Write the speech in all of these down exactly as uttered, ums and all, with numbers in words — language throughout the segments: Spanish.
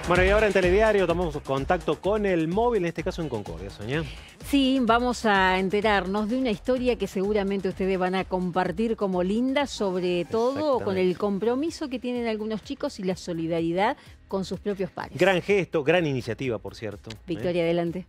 Bueno, y ahora en Telediario tomamos contacto con el móvil, en este caso en Concordia, Sonia. Sí, vamos a enterarnos de una historia que seguramente ustedes van a compartir como linda, sobre todo con el compromiso que tienen algunos chicos y la solidaridad con sus propios pares. Gran gesto, gran iniciativa, por cierto. Victoria, ¿eh? Adelante.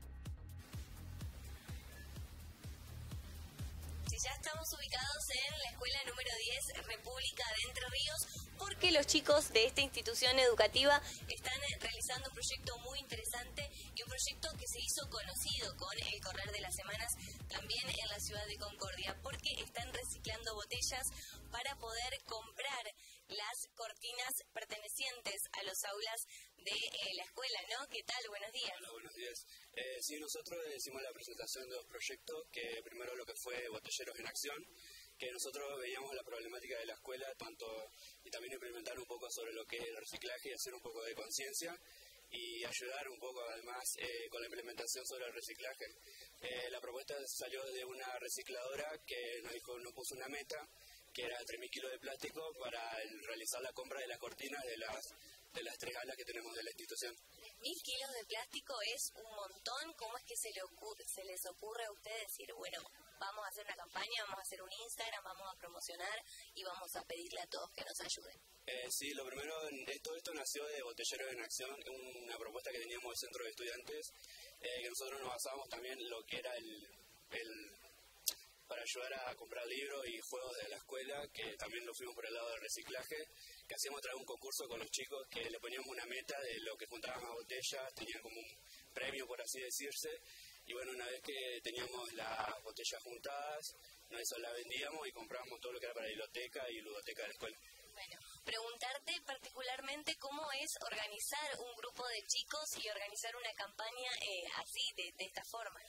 Ya estamos ubicados en la escuela número diez, República de Entre Ríos, porque los chicos de esta institución educativa están realizando un proyecto muy interesante y un proyecto que se hizo conocido con el correr de las semanas también en la ciudad de Concordia, porque están reciclando botellas para poder comprar las cortinas pertenecientes a los aulas de eh, la escuela, ¿no? ¿Qué tal? Buenos días. Hola, buenos días. Eh, sí, nosotros hicimos la presentación de dos proyectos, que primero lo que fue Botelleros en Acción, que nosotros veíamos la problemática de la escuela, tanto y también implementar un poco sobre lo que es el reciclaje y hacer un poco de conciencia y ayudar un poco además eh, con la implementación sobre el reciclaje. Eh, la propuesta salió de una recicladora que nos dijo, nos puso una meta, que era tres mil kilos de plástico para el, realizar la compra de las cortinas de las, de las tres alas que tenemos de la institución. Mil kilos de plástico es un montón. ¿Cómo es que se, le ocurre, se les ocurre a ustedes decir, bueno, vamos a hacer una campaña, vamos a hacer un Instagram, vamos a promocionar y vamos a pedirle a todos que nos ayuden? Eh, sí, lo primero, todo esto nació de Botelleros en Acción, una propuesta que teníamos del Centro de Estudiantes, eh, que nosotros nos basábamos también en lo que era el, el para ayudar a comprar libros y juegos de la escuela, que también lo fuimos por el lado del reciclaje, que hacíamos a través de un concurso con los chicos, que le poníamos una meta de lo que juntaban más botellas, tenían como un premio, por así decirse, y bueno, una vez que teníamos las botellas juntadas, nosotros las vendíamos y comprábamos todo lo que era para la biblioteca y ludoteca de la escuela. Bueno, preguntarte particularmente cómo es organizar un grupo de chicos y organizar una campaña eh, así, de, de esta forma.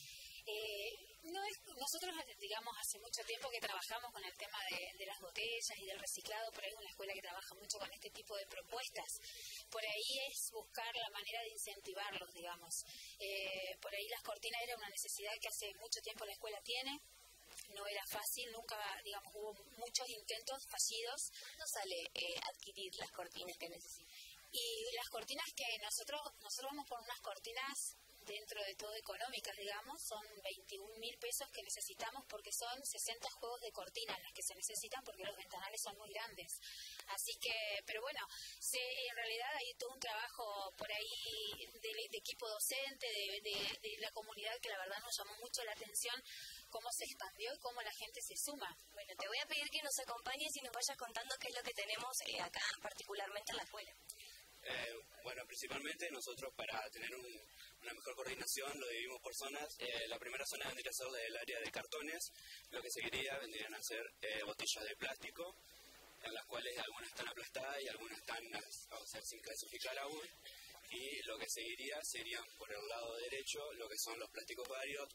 Eh, no es, nosotros, digamos, hace mucho tiempo que trabajamos con el tema de, de las botellas y del reciclado, por ahí es una escuela que trabaja mucho con este tipo de propuestas. Por ahí es buscar la manera de incentivarlos, digamos. Eh, por ahí las cortinas era una necesidad que hace mucho tiempo la escuela tiene. No era fácil, nunca, digamos, hubo muchos intentos fallidos. ¿Cuándo sale eh, adquirir las cortinas que necesitan? Y las cortinas que nosotros, nosotros vamos por unas cortinas dentro de todo económicas, digamos, son veintiún mil pesos que necesitamos porque son sesenta juegos de cortina las que se necesitan porque los ventanales son muy grandes. Así que, pero bueno, se, en realidad hay todo un trabajo por ahí de, de equipo docente, de, de, de la comunidad, que la verdad nos llamó mucho la atención cómo se expandió y cómo la gente se suma. Bueno, te voy a pedir que nos acompañes y nos vayas contando qué es lo que tenemos eh, acá, particularmente en la escuela. Eh, bueno, principalmente nosotros para tener un, una mejor coordinación lo dividimos por zonas. Eh, la primera zona vendría a ser del área de cartones, lo que seguiría vendrían a ser eh, botellas de plástico, en las cuales algunas están aplastadas y algunas están, vamos a ver, sin clasificar aún. Y lo que seguiría serían por el lado derecho lo que son los plásticos varios.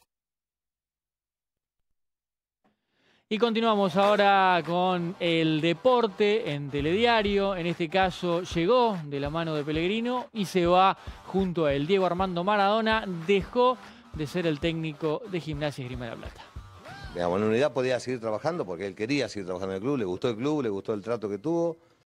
Y continuamos ahora con el deporte en Telediario. En este caso llegó de la mano de Pellegrino y se va junto a él. Diego Armando Maradona dejó de ser el técnico de Gimnasia y Esgrima de La Plata. Digamos, en unidad podía seguir trabajando porque él quería seguir trabajando en el club, le gustó el club, le gustó el trato que tuvo.